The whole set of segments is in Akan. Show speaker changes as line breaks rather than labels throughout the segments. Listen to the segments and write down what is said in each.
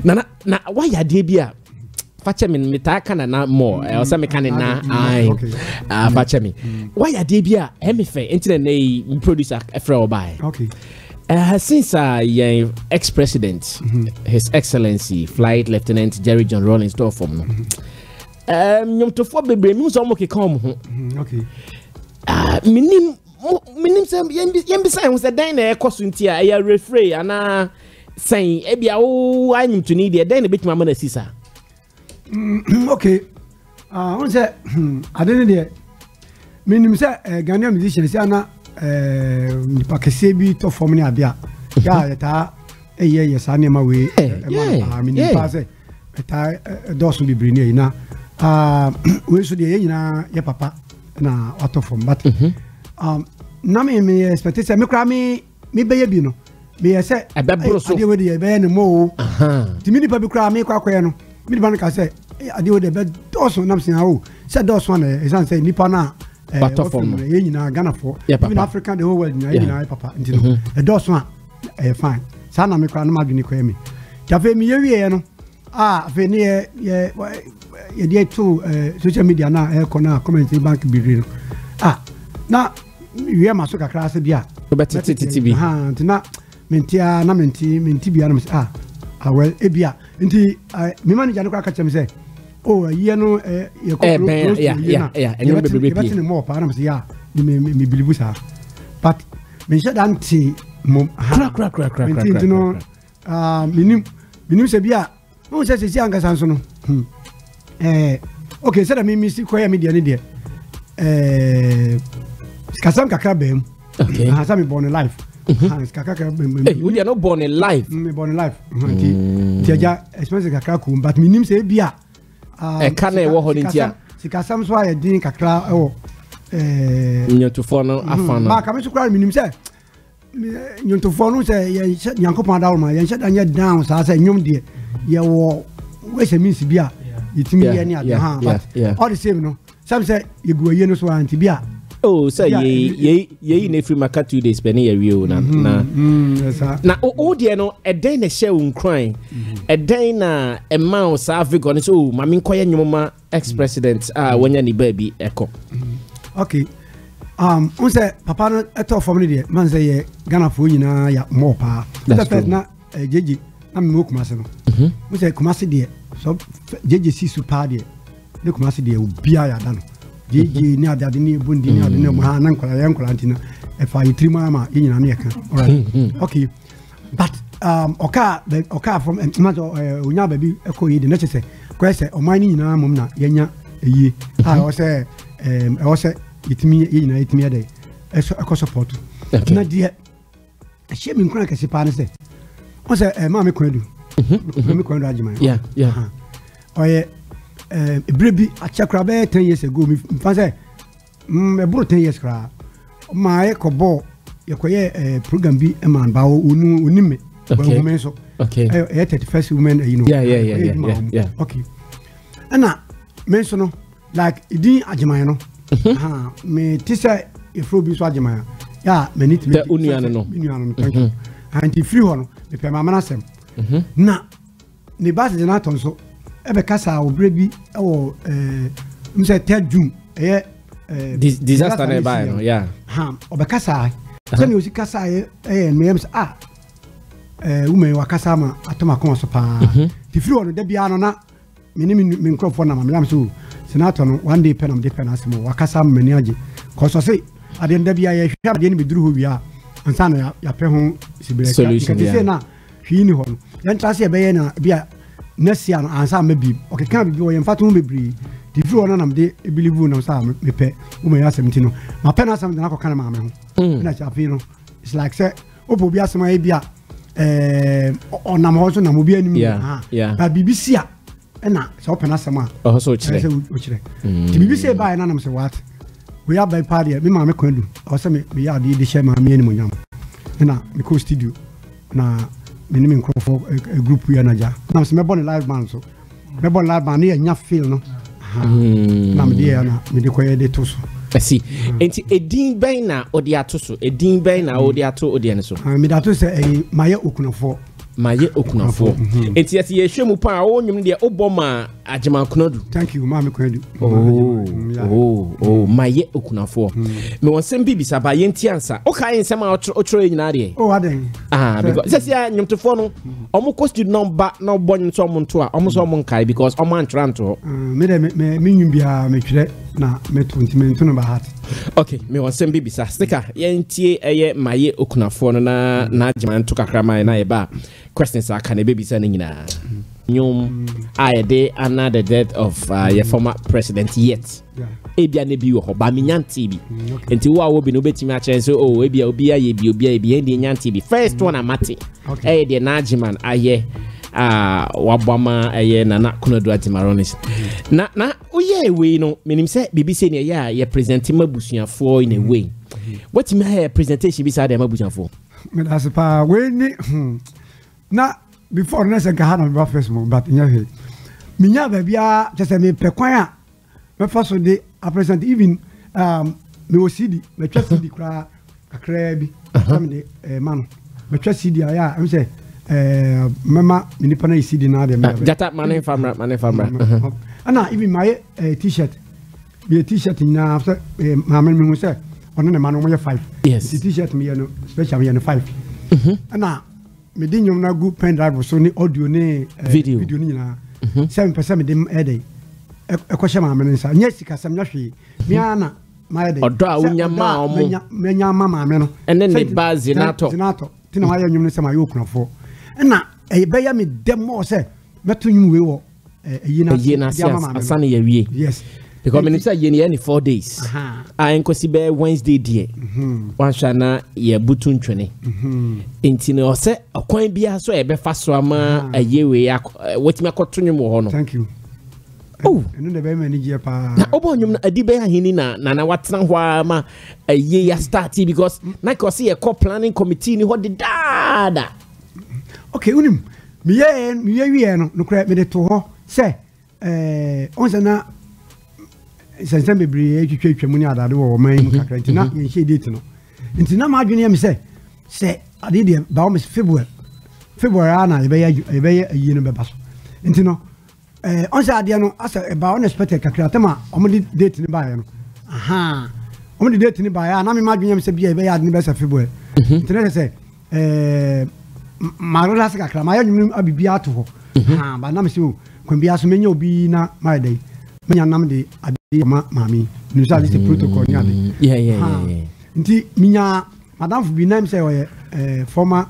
na why ya dey bia fache me metaka na more or say me kan na fache me why ya dey bia me fe internet na producer efra obai
okay
since your ex-president his excellency flight lieutenant J J Rawlings door from nyom to for bebre mi so mo ke kan ho
okay
minim say yem say who say dan na ekoso ntia ya refrain ana say e bia wo anyim to need dan na betima ma na sisa
okay who say adene de minim say Ghanaian musician say ana nipa kese bi to form ni abia ya ta ye sane ma we minim pa say ta dosu bibiri ni na we so de ye nyina ye papa na auto form but na me expect say me kra me be ye bi no me say
abebro so
ade we de be ne mo ti mi nipa bi kra me kwakoye no mi ban ka say ade we de be doso na msia o say doso na e san say nipa na
auto form
ye nyina Ghana for even Africa the whole world nyina ye nyina papa ntino e doso a fine sa na me kra no madwini kwa mi ja fe mi ye wie no fe ne ye dey to social media na e ko na comment bank bi na we ma so kakra se bia
tv
ntina mentia na menti bia na well e bia nti me manager no ka chem say ye no ye ko
enyo bebe
but ni more pa na say me believe sa but me should anti mom
crack
nti no minim se bia mo se se anga sanso no okay say that me si ko ya media ni de kasam kakra bem
okay
hasam born life kakra bem
we are not born in life
me born life nti ja expense kakra ku but minim se bia
kana e wo ho ntia
sikasam so aye din kakra
nyotofo no afana
ma kam so kra minim se nyotofo no se yankopon da ma yen sheda nya down sa se nyom de ye wo we se means bia itimi ye ni ade but all the same no some say you go ye no so anti bia
say ye na free maka 2 days be na ye wi na o de no e den na share unkran e den na e ma sa Africa no so ma me nkoye nyoma ex president wanya ni baby eko
okay on say papa no eto form ni de man say ye Ghana fo nyina ya mo pa that na jeje na me kumase no mo say kumase de so jeje si super de de kumase de obia ya da no jeje ni ade ni bundi ni ade mo ha na nkola ya nkola ntina e fa yitrima ma yinyina na yeka alright okay but oka from mazo onya baby eko yi de na chese ko say o man ni nyina mom na yenya eyi o say itimi yina itimi ade eko support na die she mi nkura kase pa ne say o say ma me kwadu me kwadu ajima
yeah
oye ebrebi achakra be 10 years ago me say me bro 10 years kra ma e ko bo ye ko ye program bi e man ba oni me ba women so
okay
31st women you know
yeah
okay ana me so no like idin ajima no me tisa e fro bi so ajima ya me need me
unuano no
thank you and free hono me pe mama na sem na ne ba se na ton so e be kasa obrebi e wo mse 3 June
disaster na ba no yeah
obe kasa so me osi kasa me em women wa kasa ma atoma kon so pa ti free hono da bia no na me microphone na me am so senator no one day penam de penasimo wakasa mani age ko so say ade nda bia ye hwa ade ni biduru ho bia ansa na ya pe ho sibire ka ti say na hwi ni ho no yan trase e be ye na bia nesia no ansa ma bi o ke kan bi o ye mfatu bebri di fru ona nam de believe na sa me pe o me ya 17 no ma penasam na ko kan ma me ho na cha fi no it's like say opo bia sema e bia onam ho so na mo bia ni ba BBC a na so open asema
so chire
ti bibi say buy na nam say what we have by party me ma me kwadu o say me ya de share ma me ni monyam na me ko studio na me ni me nkrofo group ya na ja na say me born live band so me born live band ya nya feel no na me de na me de koye de to so
see enti edin ben na odi ato so edin ben na odi ato odi ene so
me da to say maye okunofo
maye okunafo enti yesi ye hwemu pa o nyum de oboma agema kunadu
thank you mama kunadu
maye okunafo me wonsem bibisa ba yenti ansa o kai nsem a otro nyina de
aden
because sesi ya nyumtofo no omo cost number na obonyo so omo nto a omo so omo nkai because omo antranto
me de me nyum bia me twere na me 20 minutes no ba hat
okay me wonsem bibisa sticker yentie eye maye okunafo no na agema nto kakrama na ye ba questions are can baby sending na nyum ayede under the death of your former president yet ebia ne bi wo ba mi nyanti bi enti wo a wo bi no betimi a chen so oh ebia obi aye bi ndi nyanti bi first one amati de na agiman aye wabama aye na kunadu atimaronis na oye we no menim say bibi se ne ya ye present mabusuafo in a way what me have presentation bi sa de mabusuafo
me das pa we ni na before na se Ghana me first mo but nya he minya ba bia chese me pekwan a me faso de a present even me osidi me twa CD kra kakra bi am de man me twa CD aya am say mama me ni pana CD na de me
jata mane famra
ana even my t-shirt be t-shirt na after mama me mo say ono ne man mo 5
yes
t-shirt me no special me no 5 ana me di nyom na gu pen drive so ni audio ni video ni na 7% me dem ede e ko shema me nsa nya sika sam nya hwe me ana ma ede
odo a unya ma omo
me nya ma me no
ene ne ba zinato
tina wa ya nyom ni sama yo kunafo na e be ya me dem mo se meto nyum we wo eyi na
asane ya wie
yes
because me say ye ni 4 days enkosi be Wednesday die wan hwana ye butu ntwene enti no se akwan bia so e be fa so ama ayewe wetimi akoto nwum ho no
thank you
oh
enu de be manage pa
na obo nwum na adi be ahini na watena ho ama aye ya start because na ko se ye co planning committee ni ho de dada
okay unim mi ye wie no kra me de to ho se onse na sense bebre etwetwa mu ni adade wo man mu kakra ntina ye hye date no ntina ma adwene am se ade de ba o February ana ye be ye no be baso ntino onse ade no asa ba unexpected kakra tema omo di date ni ba ye no omo di date ni ba ya na me ma adwene am se bia ye be ya ade ni be sa February ntina se marola se kakra ma ya nyum abibia to ho ba na me se kon bia so menya obi na ma dey menya nam de mami nous allons ce protocole
yeah
nti minya madam fu bi name say former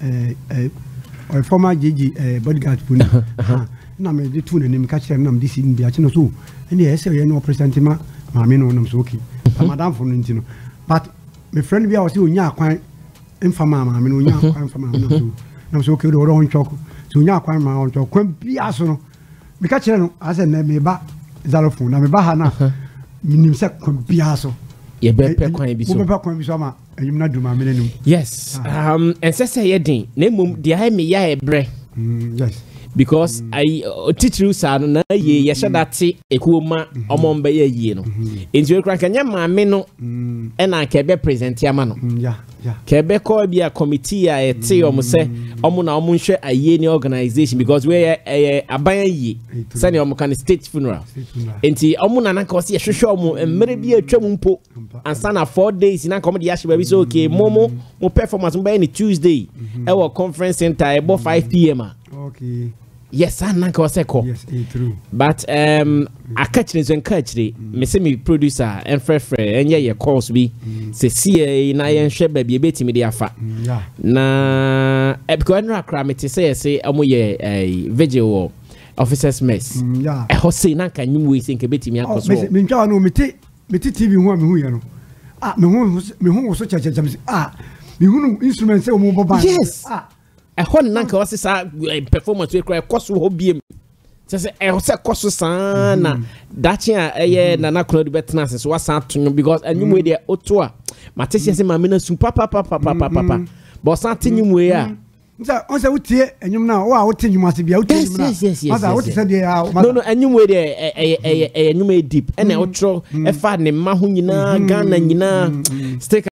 J J bodyguard puni na me de tu na nim ka kire nam disi bi a kino so ene ese ye no president ma mami no nam so okay madam fu nti no but my friend bi a was onya akwan infama mami no onya akwan infama nam so okay do ro nchoko so onya akwan ma nchoko kwan bi aso no me ka kire no ase na me ba Zylofon na me ba ha na minim se kon biaso
ye be pe kwan bi so
mo be kwan bi so ma ayim na duma me nenum
yes ensese ye din na mum de ha me ya ebre
yes
because I teacher sa no na ye ye shadate ekuoma omombe ye yie no enti we kran kanya maame no e na ka be present ya ma no ka be call bi a committee a ete omo se omo na omo nhwe aye ni organization because we aban yie sani omo kan state funeral enti omo na ka se ye hwehwe omo mmere bi atwa mu mpo ansa na 4 days na ka omo de yahye ba bi so okay mo performance mo ba ni Tuesday e wo conference center e bo 5 pm
okay
yes ananka waseko
yes true
but akachire zenkachire me se me producer enfrefre enye ye course bi se sie na ye nhwe ba bi ebetimi de afa na because no akra me te say omo ye vigil officers mess e ho say nanka nyum we se nke betimi akoso
me ntwa no me ti TV hu a me hu ye no me hu so cha me hu instrument say omo boba
yes a hon nanka wase sa performance we cry koso ho biem se se koso sana dachi a nana crowd betna se so wasa atonyo because anyum we dey oto a matese se mama na su papa but san tinyum we a
nza on se utie anyum na wo a wote nyum ase bia utie nyum na masa wote se dey
no anyum we dey anyum e deep ene otro e fa ne ma ho nyina Ghana nyina stick